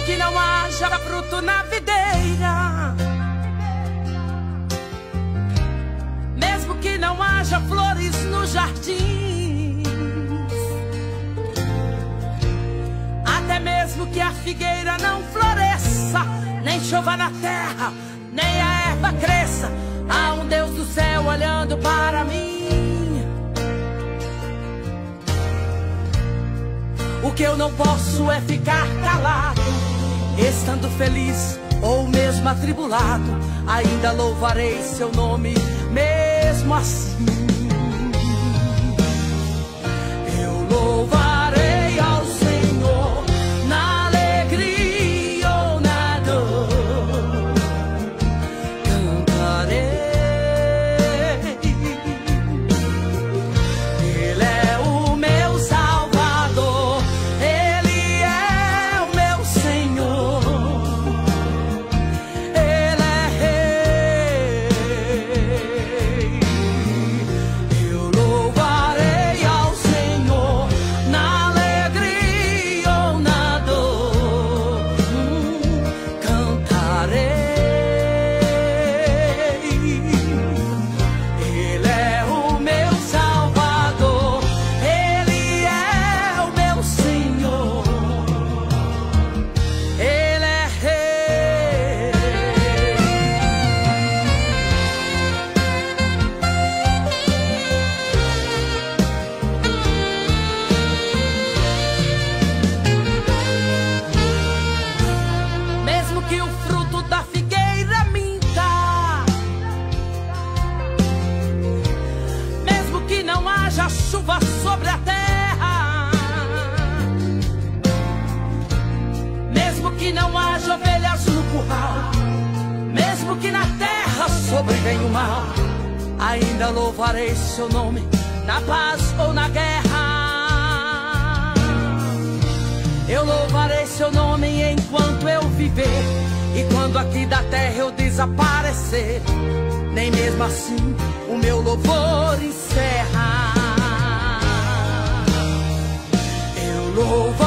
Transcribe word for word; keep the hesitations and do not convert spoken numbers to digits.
que não haja fruto na videira, mesmo que não haja flores no jardim, até mesmo que a figueira não floresça, nem chova na terra, nem a erva cresça, há um Deus do céu olhando para mim. O que eu não posso é ficar calado, estando feliz ou mesmo atribulado, ainda louvarei seu nome mesmo assim. Eu louvarei ao Senhor na alegria ou na dor, cantarei. Ele é o meu Salvador, Ele é o meu Senhor, Ele é Rei. Eu louvarei ao Senhor na alegria ou na dor, hum, cantarei. Ele é o meu Salvador, Ele é o meu Senhor, Ele é Rei. Mesmo que o fruto da figueira minta, mesmo que não haja chuva sobre a terra, mesmo que não haja ovelhas no curral, mesmo que na terra sobrevenha o mal, ainda louvarei seu nome na paz ou na guerra. Eu louvarei seu nome enquanto eu viver, e quando aqui da terra eu desaparecer, nem mesmo assim o meu louvor encerra. Eu louvo